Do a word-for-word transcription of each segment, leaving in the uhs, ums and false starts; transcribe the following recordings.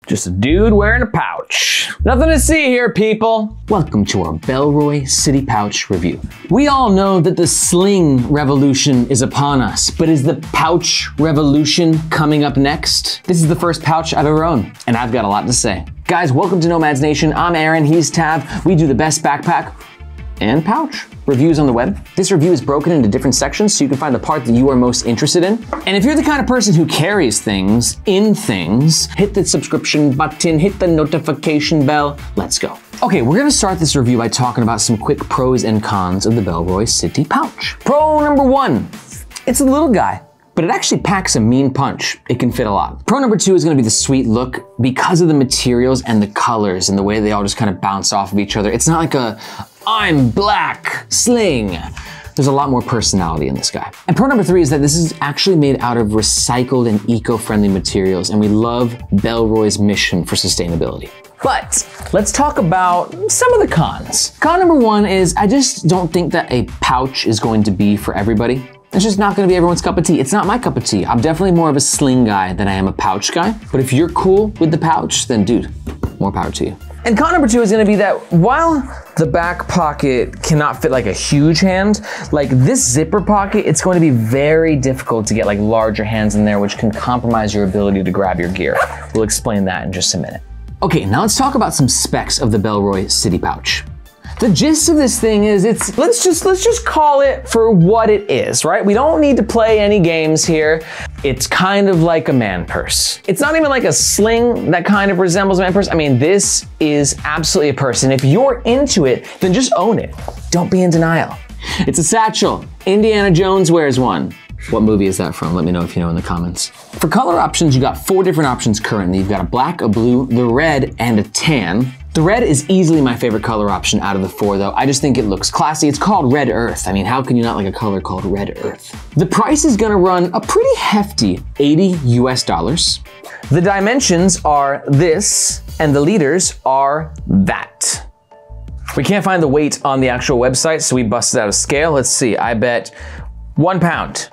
Just a dude wearing a pouch. Nothing to see here, people. Welcome to our Bellroy City Pouch review. We all know that the sling revolution is upon us, but is the pouch revolution coming up next? This is the first pouch I've ever owned, and I've got a lot to say. Guys, welcome to Nomads Nation. I'm Aaron, he's Tav. We do the best backpack and pouch reviews on the web. This review is broken into different sections so you can find the part that you are most interested in. And if you're the kind of person who carries things in things, hit the subscription button, hit the notification bell, let's go. Okay, we're gonna start this review by talking about some quick pros and cons of the Bellroy City Pouch. Pro number one, it's a little guy, but it actually packs a mean punch. It can fit a lot. Pro number two is gonna be the sweet look because of the materials and the colors and the way they all just kind of bounce off of each other. It's not like a, I'm black sling. There's a lot more personality in this guy. And pro number three is that this is actually made out of recycled and eco-friendly materials, and we love Bellroy's mission for sustainability. But let's talk about some of the cons. Con number one is I just don't think that a pouch is going to be for everybody. It's just not gonna be everyone's cup of tea. It's not my cup of tea. I'm definitely more of a sling guy than I am a pouch guy. But if you're cool with the pouch, then dude, more power to you. And con number two is gonna be that while the back pocket cannot fit like a huge hand, like this zipper pocket, it's going to be very difficult to get like larger hands in there, which can compromise your ability to grab your gear. We'll explain that in just a minute. Okay, now let's talk about some specs of the Bellroy City Pouch. The gist of this thing is it's, let's just, let's just call it for what it is, right? We don't need to play any games here. It's kind of like a man purse. It's not even like a sling that kind of resembles a man purse. I mean, this is absolutely a purse. And if you're into it, then just own it. Don't be in denial. It's a satchel. Indiana Jones wears one. What movie is that from? Let me know if you know in the comments. For color options, you got four different options currently. You've got a black, a blue, the red, and a tan. The red is easily my favorite color option out of the four though. I just think it looks classy. It's called Red Earth. I mean, how can you not like a color called Red Earth? The price is gonna run a pretty hefty eighty U S dollars. The dimensions are this, and the liters are that. We can't find the weight on the actual website, so we busted out a scale. Let's see, I bet one pound.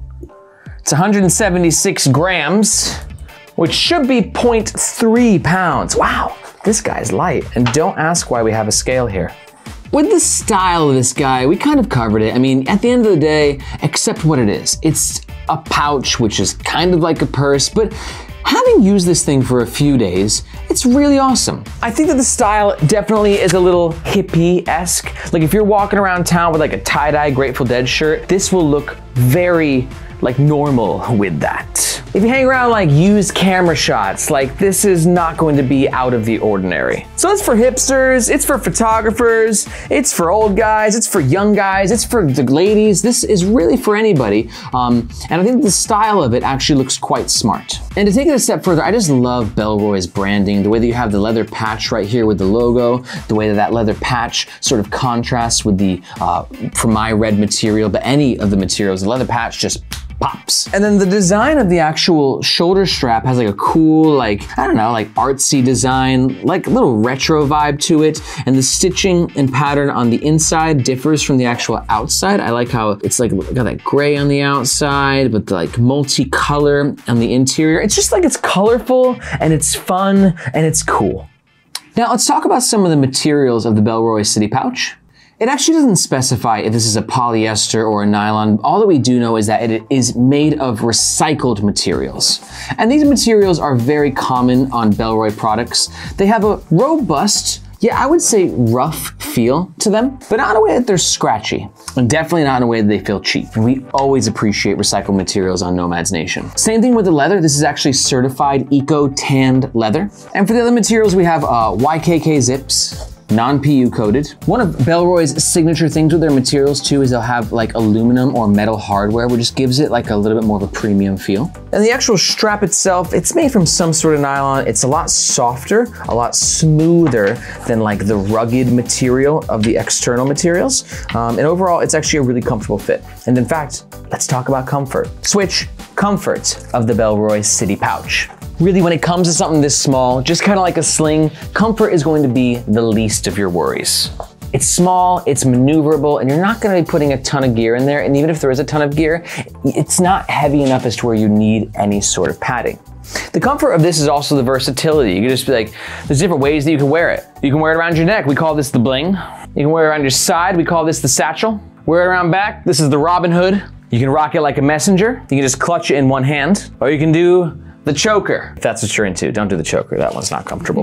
It's one hundred seventy-six grams, which should be zero point three pounds. Wow. This guy's light, and don't ask why we have a scale here. With the style of this guy, we kind of covered it. I mean, at the end of the day, accept what it is. It's a pouch, which is kind of like a purse, but having used this thing for a few days, it's really awesome. I think that the style definitely is a little hippie-esque. Like if you're walking around town with like a tie-dye Grateful Dead shirt, this will look very like normal with that. If you hang around like used camera shots, like this is not going to be out of the ordinary. So it's for hipsters, it's for photographers, it's for old guys, it's for young guys, it's for the ladies. This is really for anybody. Um, and I think the style of it actually looks quite smart. And to take it a step further, I just love Bellroy's branding, the way that you have the leather patch right here with the logo, the way that that leather patch sort of contrasts with the, uh, for my red material, but any of the materials, the leather patch just pops. And then the design of the actual shoulder strap has like a cool, like, I don't know, like artsy design, like a little retro vibe to it. And the stitching and pattern on the inside differs from the actual outside. I like how it's like got that gray on the outside, but like multicolor on the interior. It's just like it's colorful and it's fun and it's cool. Now let's talk about some of the materials of the Bellroy City Pouch. It actually doesn't specify if this is a polyester or a nylon. All that we do know is that it is made of recycled materials. And these materials are very common on Bellroy products. They have a robust, yeah, I would say rough feel to them, but not in a way that they're scratchy, and definitely not in a way that they feel cheap. And we always appreciate recycled materials on Nomads Nation. Same thing with the leather. This is actually certified eco-tanned leather. And for the other materials, we have uh, Y K K zips, non-P U coated. One of Bellroy's signature things with their materials too is they'll have like aluminum or metal hardware, which just gives it like a little bit more of a premium feel. And the actual strap itself, it's made from some sort of nylon. It's a lot softer, a lot smoother than like the rugged material of the external materials. Um, and overall, it's actually a really comfortable fit. And in fact, let's talk about comfort. Switch comfort of the Bellroy City Pouch. Really, when it comes to something this small, just kind of like a sling, comfort is going to be the least of your worries. It's small, it's maneuverable, and you're not gonna be putting a ton of gear in there, and even if there is a ton of gear, it's not heavy enough as to where you need any sort of padding. The comfort of this is also the versatility. You can just be like, there's different ways that you can wear it. You can wear it around your neck. We call this the bling. You can wear it around your side. We call this the satchel. Wear it around back. This is the Robin Hood. You can rock it like a messenger. You can just clutch it in one hand, or you can do the choker. If that's what you're into, don't do the choker. That one's not comfortable.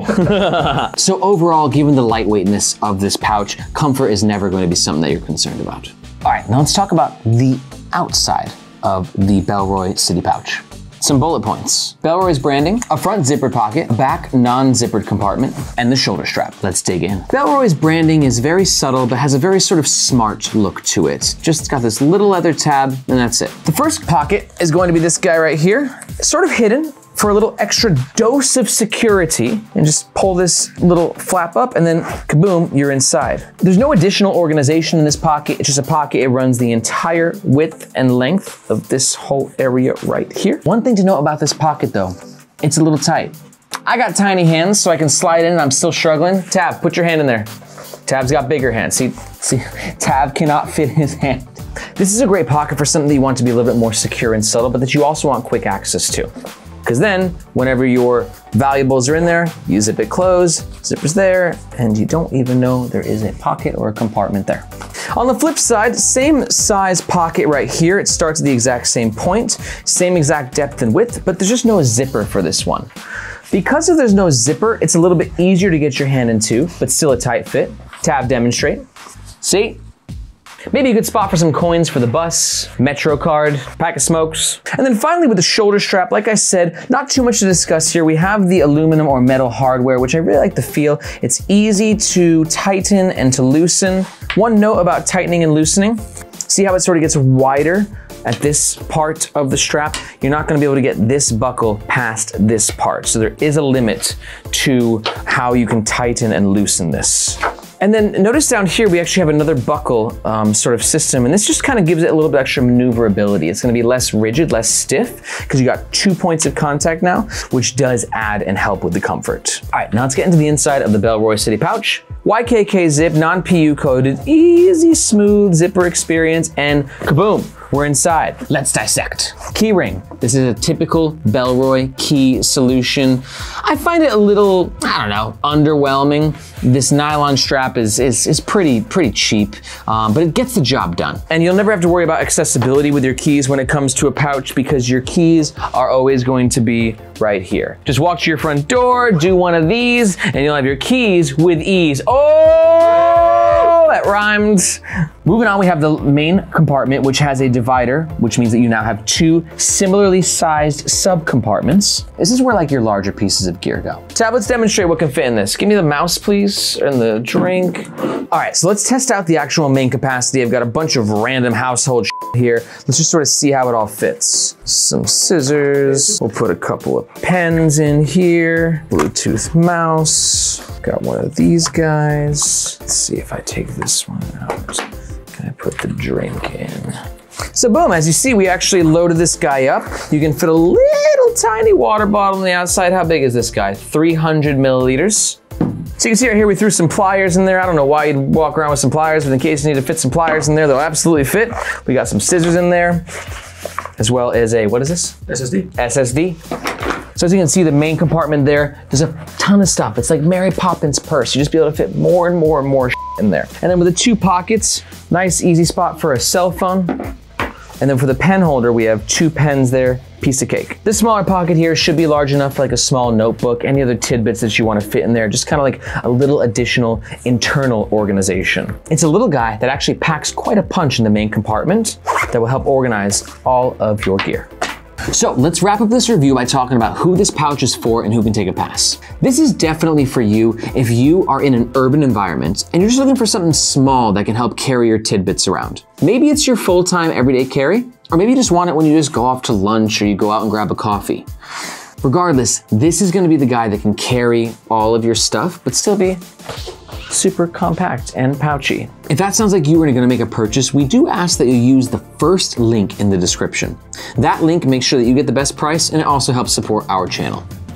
So overall, given the lightweightness of this pouch, comfort is never going to be something that you're concerned about. All right, now let's talk about the outside of the Bellroy City Pouch. Some bullet points. Bellroy's branding, a front zippered pocket, a back non-zippered compartment, and the shoulder strap. Let's dig in. Bellroy's branding is very subtle, but has a very sort of smart look to it. Just got this little leather tab, and that's it. The first pocket is going to be this guy right here, sort of hidden for a little extra dose of security, and just pull this little flap up and then kaboom, you're inside. There's no additional organization in this pocket. It's just a pocket. It runs the entire width and length of this whole area right here. One thing to note about this pocket though, it's a little tight. I got tiny hands, so I can slide in and I'm still struggling. Tab, put your hand in there. Tab's got bigger hands. See, see, Tab cannot fit his hand. This is a great pocket for something that you want to be a little bit more secure and subtle, but that you also want quick access to. Because then, whenever your valuables are in there, you zip it closed, zipper's there, and you don't even know there is a pocket or a compartment there. On the flip side, same size pocket right here. It starts at the exact same point, same exact depth and width, but there's just no zipper for this one. Because if there's no zipper, it's a little bit easier to get your hand into, but still a tight fit. Tab, demonstrate. See? Maybe a good spot for some coins for the bus, Metro card, pack of smokes. And then finally with the shoulder strap, like I said, not too much to discuss here. We have the aluminum or metal hardware, which I really like the feel. It's easy to tighten and to loosen. One note about tightening and loosening, see how it sort of gets wider at this part of the strap? You're not gonna be able to get this buckle past this part. So there is a limit to how you can tighten and loosen this. And then notice down here, we actually have another buckle um, sort of system, and this just kind of gives it a little bit extra maneuverability. It's gonna be less rigid, less stiff, because you got two points of contact now, which does add and help with the comfort. All right, now let's get into the inside of the Bellroy City Pouch. Y K K zip, non-P U coded, easy, smooth zipper experience, and kaboom, we're inside. Let's dissect. Key ring. This is a typical Bellroy key solution. I find it a little, I don't know, underwhelming. This nylon strap is, is, is pretty, pretty cheap, um, but it gets the job done. And you'll never have to worry about accessibility with your keys when it comes to a pouch, because your keys are always going to be right here. Just walk to your front door, do one of these, and you'll have your keys with ease. Oh, that rhymed. Moving on, we have the main compartment, which has a divider, which means that you now have two similarly sized sub-compartments. This is where like your larger pieces of gear go. Tab, let's demonstrate what can fit in this. Give me the mouse, please, and the drink. All right, so let's test out the actual main capacity. I've got a bunch of random household shit here. Let's just sort of see how it all fits. Some scissors. We'll put a couple of pens in here. Bluetooth mouse. Got one of these guys. Let's see if I take this one out. Can I put the drink in? So boom, as you see, we actually loaded this guy up. You can fit a little tiny water bottle on the outside. How big is this guy? three hundred milliliters. So you can see right here, we threw some pliers in there. I don't know why you'd walk around with some pliers, but in case you need to fit some pliers in there, they'll absolutely fit. We got some scissors in there, as well as a, what is this? S S D. S S D. So as you can see, the main compartment there, there's a ton of stuff. It's like Mary Poppins' purse. You just be able to fit more and more and more in there. And then with the two pockets, nice easy spot for a cell phone. And then for the pen holder, we have two pens there, piece of cake. This smaller pocket here should be large enough for like a small notebook, any other tidbits that you want to fit in there, just kind of like a little additional internal organization. It's a little guy that actually packs quite a punch in the main compartment that will help organize all of your gear. So let's wrap up this review by talking about who this pouch is for and who can take a pass. This is definitely for you if you are in an urban environment and you're just looking for something small that can help carry your tidbits around. Maybe it's your full-time everyday carry, or maybe you just want it when you just go off to lunch or you go out and grab a coffee. Regardless, this is gonna be the guy that can carry all of your stuff, but still be super compact and pouchy. If that sounds like you are gonna make a purchase, we do ask that you use the first link in the description. That link makes sure that you get the best price, and it also helps support our channel.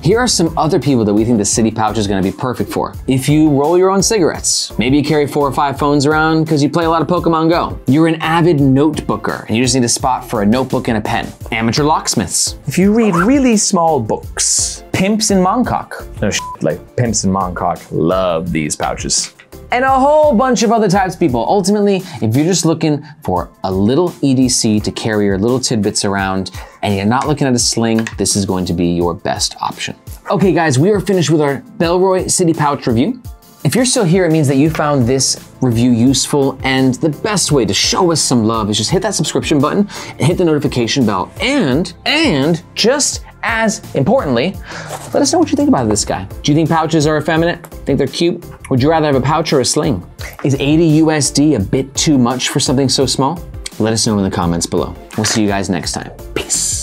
Here are some other people that we think the City Pouch is gonna be perfect for. If you roll your own cigarettes, maybe you carry four or five phones around because you play a lot of Pokemon Go. You're an avid notebooker and you just need a spot for a notebook and a pen. Amateur locksmiths. If you read really small books. Pimps in Mongkok. No shit, like Pimps in Mongkok love these pouches. And a whole bunch of other types of people. Ultimately, if you're just looking for a little E D C to carry your little tidbits around and you're not looking at a sling, this is going to be your best option. Okay guys, we are finished with our Bellroy City Pouch review. If you're still here, it means that you found this review useful, and the best way to show us some love is just hit that subscription button and hit the notification bell. And, and just as importantly, let us know what you think about this guy. Do you think pouches are effeminate? Think they're cute? Would you rather have a pouch or a sling? Is eighty U S D a bit too much for something so small? Let us know in the comments below. We'll see you guys next time. Peace.